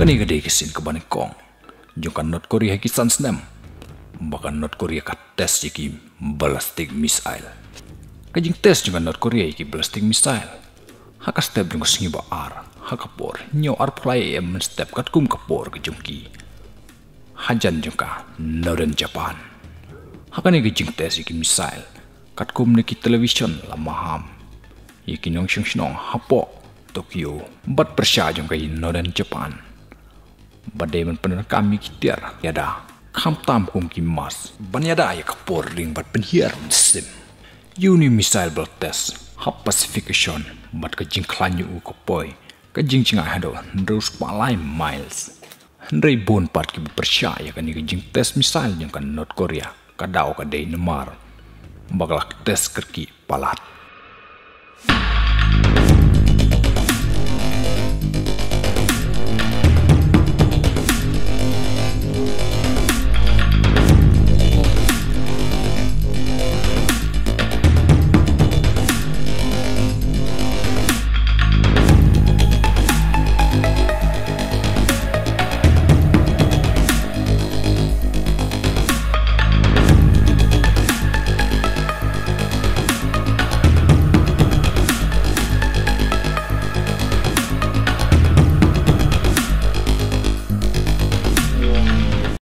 Kani gede kesin ke Bangkok. Jungkan North Korea ki sansnem. Bahkan North Korea ka tes ki ballistic missile. Kajing tes jungkan North Korea ki ballistic missile. Haka step jung singiba ar. Haka por nyo ar play em step kat kum kapor ke jungki. Hajan jungka Northern Japan. Haka ni kajing tes ki missile. Kat kum ni ki television la maham. Iki nyong shong hapo Tokyo. Bat persya jungka Northern Japan. Badai man penuh kami kitir yada kam tam kum ki mas banyada ya kapor ring bat penhiar sim uni missile bal test hap pacification bat ka jing klanyu ko poi ka jing chinga hado ndrus palai miles ndrei bon pat ki persya ya kan ki jing test missile yang kan North Korea ka dau ka dei nemar baglak test kerki palat